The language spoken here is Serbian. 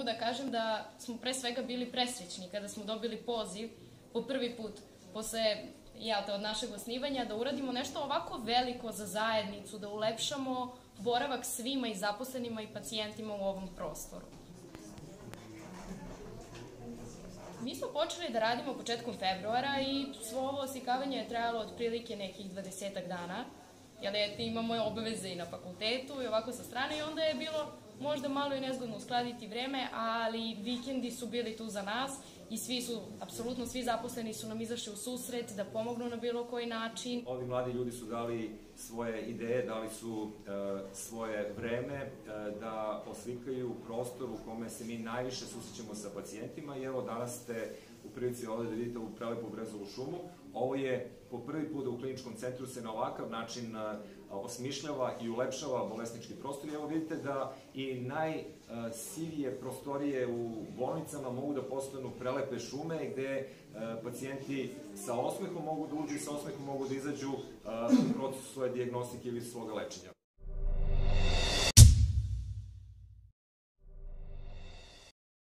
da kažem da smo pre svega bili presrećni kada smo dobili poziv po prvi put posle od našeg osnivanja da uradimo nešto ovako veliko za zajednicu, da ulepšamo boravak svima i zaposlenima i pacijentima u ovom prostoru. Mi smo počeli da radimo početkom februara i svo ovo osikavanje je trajalo otprilike nekih 20 dana, jer imamo obaveze i na fakultetu i ovako sa strane i onda je bilo možda malo i nezgodno uskladiti vreme, ali vikendi su bili tu za nas i apsolutno svi zaposleni su nam izašli u susret da pomognu na bilo koji način. Ovi mladi ljudi su dali svoje ideje, dali su svoje vreme da oslikaju prostor u kome se mi najviše susrećemo sa pacijentima i evo danas ste u prilici ovde da vidite ovu prelepu Brezovu šumu. Ovo je po prvi put da u kliničkom centru se na ovakav način osmišljava i ulepšava bolesnički prostor i evo vidite da i najsivije prostorije u bolnicama mogu da postanu prelepe šume gde pacijenti sa osmehom mogu da uđu i sa osmehom mogu da izađu u procesu svoje dijagnostike ili svoga lečenja.